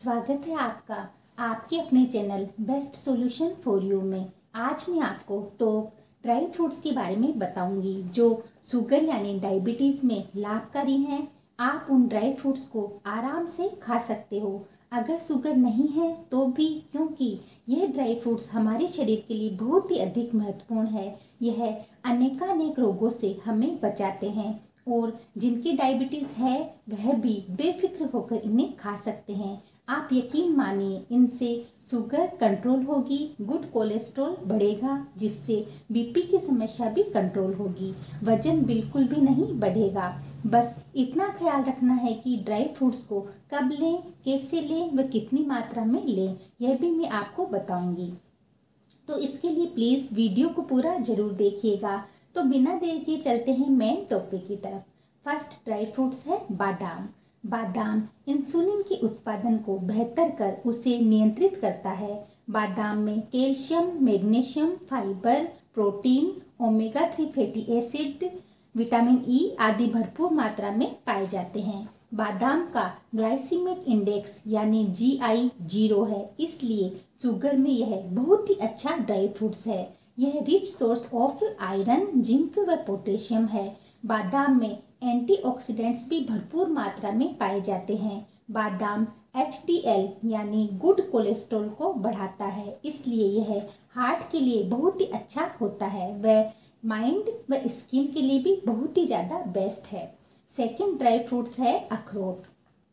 स्वागत है आपका आपके अपने channel best solution for you में। आज मैं आपको टॉप ड्राई फ्रूट्स के बारे में बताऊंगी जो शुगर यानी डायबिटीज़ में लाभकारी हैं। आप उन ड्राई फ्रूट्स को आराम से खा सकते हो अगर शुगर नहीं है तो भी, क्योंकि यह ड्राई फ्रूट्स हमारे शरीर के लिए बहुत ही अधिक महत्वपूर्ण है। यह अनेकानेक रोगों से हमें बचाते हैं और जिनकी डायबिटीज़ है वह भी बेफिक्र होकर इन्हें खा सकते हैं। आप यकीन मानिए, इनसे शुगर कंट्रोल होगी, गुड कोलेस्ट्रॉल बढ़ेगा जिससे बीपी की समस्या भी कंट्रोल होगी, वजन बिल्कुल भी नहीं बढ़ेगा। बस इतना ख्याल रखना है कि ड्राई फ्रूट्स को कब लें, कैसे लें व कितनी मात्रा में लें, यह भी मैं आपको बताऊंगी। तो इसके लिए प्लीज़ वीडियो को पूरा जरूर देखिएगा। तो बिना देर के चलते हैं मेन टॉपिक की तरफ। फर्स्ट ड्राई फ्रूट्स है बादाम। बादाम इंसुलिन के उत्पादन को बेहतर कर उसे नियंत्रित करता है। बादाम में calcium, magnesium, fibre, protein, omega 3 fatty acid, vitamin E आदि भरपूर मात्रा में पाए जाते हैं। बादाम का ग्लाइसीमिक इंडेक्स यानी GI 0 है, इसलिए शुगर में यह बहुत ही अच्छा ड्राई फ्रूट्स है। यह rich source of iron, zinc व पोटेशियम है। बादाम में एंटीऑक्सीडेंट्स भी भरपूर मात्रा में पाए जाते हैं। बादाम HDL यानी गुड कोलेस्ट्रॉल को बढ़ाता है, इसलिए यह हार्ट के लिए बहुत ही अच्छा होता है व माइंड व स्किन के लिए भी बहुत ही ज़्यादा बेस्ट है। सेकंड ड्राई फ्रूट्स है अखरोट।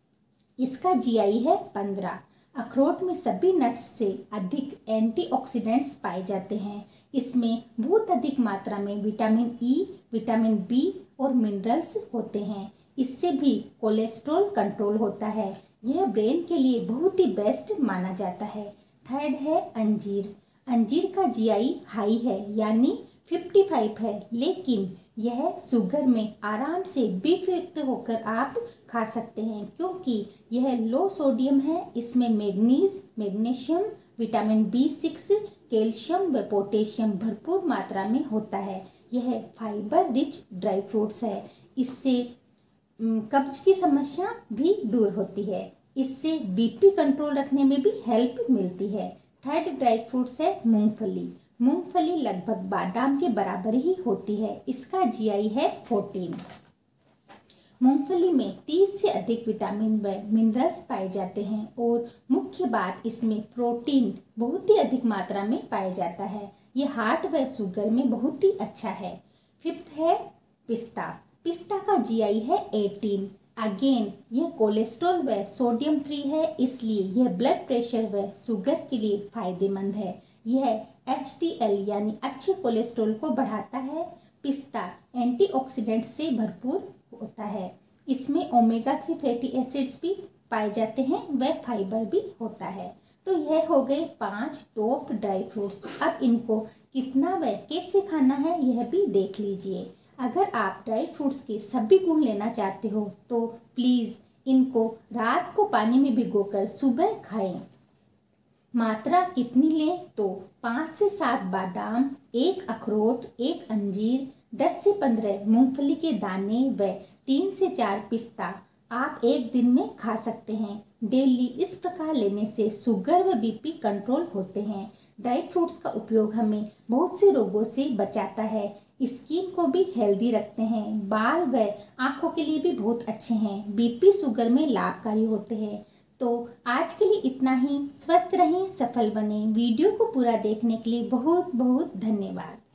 इसका GI है 15। अखरोट में सभी नट्स से अधिक एंटीऑक्सीडेंट्स पाए जाते हैं। इसमें बहुत अधिक मात्रा में विटामिन E, विटामिन B और मिनरल्स होते हैं। इससे भी कोलेस्ट्रॉल कंट्रोल होता है। यह ब्रेन के लिए बहुत ही बेस्ट माना जाता है। थर्ड है अंजीर। अंजीर का GI हाई है यानी 55 है, लेकिन यह शुगर में आराम से बेफिक्र होकर आप खा सकते हैं क्योंकि यह लो सोडियम है। इसमें manganese, magnesium, vitamin B6, calcium व पोटेशियम भरपूर मात्रा में होता है। यह फाइबर रिच ड्राई फ्रूट्स है। इससे कब्ज की समस्या भी दूर होती है। इससे BP कंट्रोल रखने में भी हेल्प मिलती है। थर्ड ड्राई फ्रूट्स है मूंगफली। मूंगफली लगभग बादाम के बराबर ही होती है। इसका GI है 14। मूंगफली में 30 से अधिक विटामिन व मिनरल्स पाए जाते हैं और मुख्य बात, इसमें प्रोटीन बहुत ही अधिक मात्रा में पाया जाता है। यह हार्ट व शुगर में बहुत ही अच्छा है। फिफ्थ है पिस्ता। पिस्ता का GI है 18। अगेन यह कोलेस्ट्रॉल व सोडियम फ्री है, इसलिए यह ब्लड प्रेशर व शुगर के लिए फायदेमंद है। यह HDL यानी अच्छे कोलेस्ट्रॉल को बढ़ाता है। पिस्ता एंटीऑक्सीडेंट से भरपूर होता है। इसमें ओमेगा 3 फैटी एसिड्स भी पाए जाते हैं व फाइबर भी होता है। तो यह हो गए 5 टॉप ड्राई फ्रूट्स। अब इनको कितना व कैसे खाना है यह भी देख लीजिए। अगर आप ड्राई फ्रूट्स के सभी गुण लेना चाहते हो तो प्लीज़ इनको रात को पानी में भिगोकर सुबह खाएं। मात्रा कितनी लें तो 5 से 7 बादाम, 1 अखरोट, 1 अंजीर, 10 से 15 मूंगफली के दाने व 3 से 4 पिस्ता आप एक दिन में खा सकते हैं। डेली इस प्रकार लेने से शुगर व BP कंट्रोल होते हैं। ड्राई फ्रूट्स का उपयोग हमें बहुत से रोगों से बचाता है, स्किन को भी हेल्दी रखते हैं, बाल व आँखों के लिए भी बहुत अच्छे हैं, BP शुगर में लाभकारी होते हैं। तो आज के लिए इतना ही। स्वस्थ रहें, सफल बनें। वीडियो को पूरा देखने के लिए बहुत बहुत धन्यवाद।